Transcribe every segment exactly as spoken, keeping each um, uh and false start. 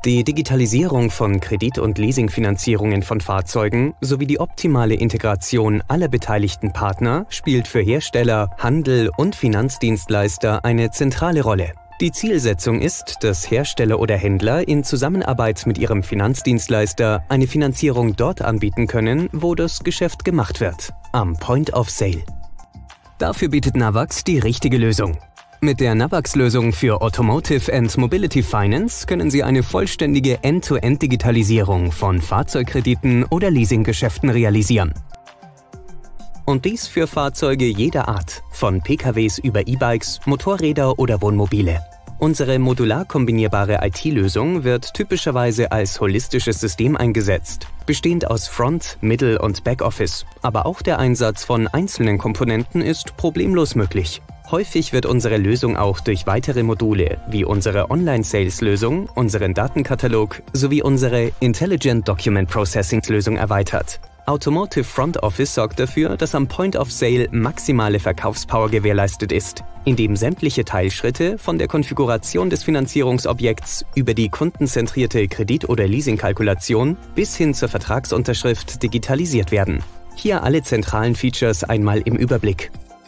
Die Digitalisierung von Kredit- und Leasingfinanzierungen von Fahrzeugen sowie die optimale Integration aller beteiligten Partner spielt für Hersteller, Handel und Finanzdienstleister eine zentrale Rolle. Die Zielsetzung ist, dass Hersteller oder Händler in Zusammenarbeit mit ihrem Finanzdienstleister eine Finanzierung dort anbieten können, wo das Geschäft gemacht wird, am Point of Sale. Dafür bietet Navax die richtige Lösung. Mit der Navax-Lösung für Automotive and Mobility Finance können Sie eine vollständige End-to-End-Digitalisierung von Fahrzeugkrediten oder Leasinggeschäften realisieren. Und dies für Fahrzeuge jeder Art, von P K Ws über E-Bikes, Motorräder oder Wohnmobile. Unsere modular kombinierbare I T-Lösung wird typischerweise als holistisches System eingesetzt, bestehend aus Front-, Middle- und Backoffice, aber auch der Einsatz von einzelnen Komponenten ist problemlos möglich. Häufig wird unsere Lösung auch durch weitere Module wie unsere Online-Sales-Lösung, unseren Datenkatalog sowie unsere Intelligent Document Processing-Lösung erweitert. Automotive Front Office sorgt dafür, dass am Point of Sale maximale Verkaufspower gewährleistet ist, indem sämtliche Teilschritte von der Konfiguration des Finanzierungsobjekts über die kundenzentrierte Kredit- oder Leasingkalkulation bis hin zur Vertragsunterschrift digitalisiert werden. Hier alle zentralen Features einmal im Überblick.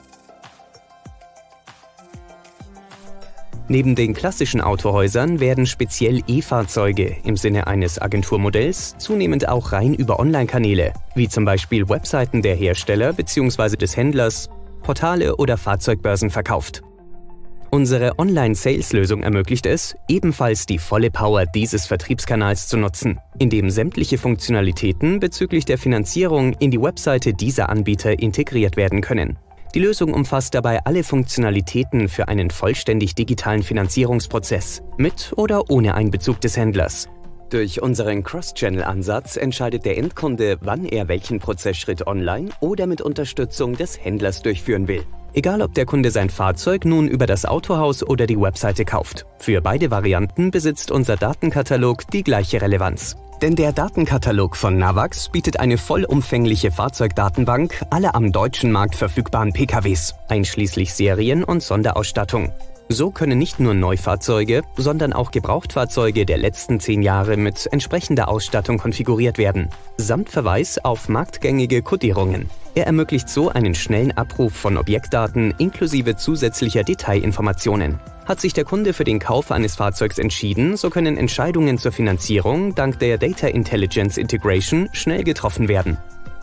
Neben den klassischen Autohäusern werden speziell E-Fahrzeuge im Sinne eines Agenturmodells zunehmend auch rein über Online-Kanäle, wie zum Beispiel Webseiten der Hersteller bzw. des Händlers, Portale oder Fahrzeugbörsen verkauft. Unsere Online-Sales-Lösung ermöglicht es, ebenfalls die volle Power dieses Vertriebskanals zu nutzen, indem sämtliche Funktionalitäten bezüglich der Finanzierung in die Webseite dieser Anbieter integriert werden können. Die Lösung umfasst dabei alle Funktionalitäten für einen vollständig digitalen Finanzierungsprozess, mit oder ohne Einbezug des Händlers. Durch unseren Cross-Channel-Ansatz entscheidet der Endkunde, wann er welchen Prozessschritt online oder mit Unterstützung des Händlers durchführen will. Egal, ob der Kunde sein Fahrzeug nun über das Autohaus oder die Webseite kauft. Für beide Varianten besitzt unser Datenkatalog die gleiche Relevanz. Denn der Datenkatalog von Navax bietet eine vollumfängliche Fahrzeugdatenbank aller am deutschen Markt verfügbaren P K Ws, einschließlich Serien- und Sonderausstattung. So können nicht nur Neufahrzeuge, sondern auch Gebrauchtfahrzeuge der letzten zehn Jahre mit entsprechender Ausstattung konfiguriert werden, samt Verweis auf marktgängige Kodierungen. Er ermöglicht so einen schnellen Abruf von Objektdaten inklusive zusätzlicher Detailinformationen. Hat sich der Kunde für den Kauf eines Fahrzeugs entschieden, so können Entscheidungen zur Finanzierung dank der Data Intelligence Integration schnell getroffen werden.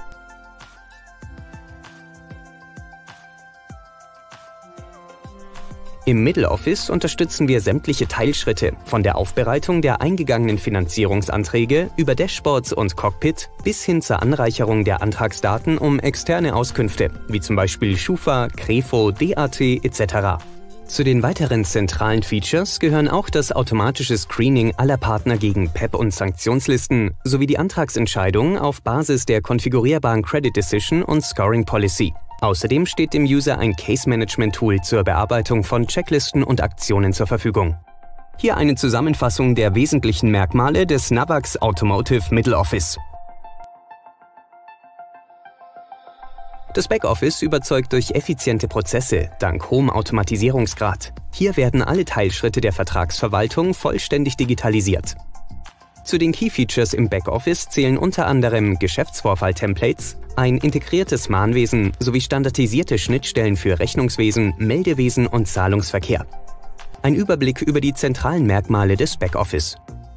Im Middle Office unterstützen wir sämtliche Teilschritte, von der Aufbereitung der eingegangenen Finanzierungsanträge über Dashboards und Cockpit bis hin zur Anreicherung der Antragsdaten um externe Auskünfte, wie zum Beispiel Schufa, Krefo, D A T et cetera. Zu den weiteren zentralen Features gehören auch das automatische Screening aller Partner gegen P E P und Sanktionslisten sowie die Antragsentscheidung auf Basis der konfigurierbaren Credit Decision und Scoring Policy. Außerdem steht dem User ein Case-Management-Tool zur Bearbeitung von Checklisten und Aktionen zur Verfügung. Hier eine Zusammenfassung der wesentlichen Merkmale des Navax Automotive Middle Office. Das Backoffice überzeugt durch effiziente Prozesse dank hohem Automatisierungsgrad. Hier werden alle Teilschritte der Vertragsverwaltung vollständig digitalisiert. Zu den Key-Features im Backoffice zählen unter anderem Geschäftsvorfall-Templates, ein integriertes Mahnwesen sowie standardisierte Schnittstellen für Rechnungswesen, Meldewesen und Zahlungsverkehr. Ein Überblick über die zentralen Merkmale des Backoffice.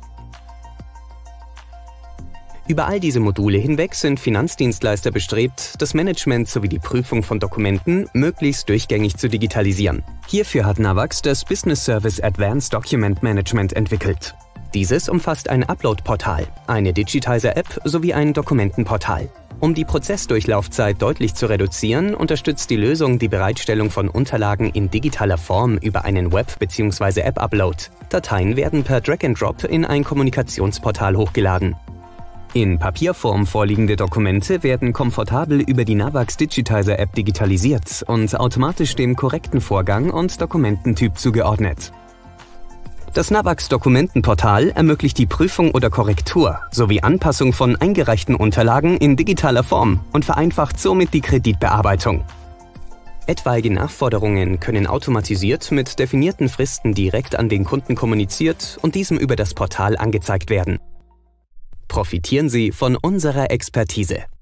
Über all diese Module hinweg sind Finanzdienstleister bestrebt, das Management sowie die Prüfung von Dokumenten möglichst durchgängig zu digitalisieren. Hierfür hat Navax das Business Service Advanced Document Management entwickelt. Dieses umfasst ein Upload-Portal, eine Digitizer-App sowie ein Dokumentenportal. Um die Prozessdurchlaufzeit deutlich zu reduzieren, unterstützt die Lösung die Bereitstellung von Unterlagen in digitaler Form über einen Web- bzw. App-Upload. Dateien werden per Drag-and-Drop in ein Kommunikationsportal hochgeladen. In Papierform vorliegende Dokumente werden komfortabel über die Navax Digitizer App digitalisiert und automatisch dem korrekten Vorgang und Dokumententyp zugeordnet. Das Navax Dokumentenportal ermöglicht die Prüfung oder Korrektur sowie Anpassung von eingereichten Unterlagen in digitaler Form und vereinfacht somit die Kreditbearbeitung. Etwaige Nachforderungen können automatisiert mit definierten Fristen direkt an den Kunden kommuniziert und diesem über das Portal angezeigt werden. Profitieren Sie von unserer Expertise.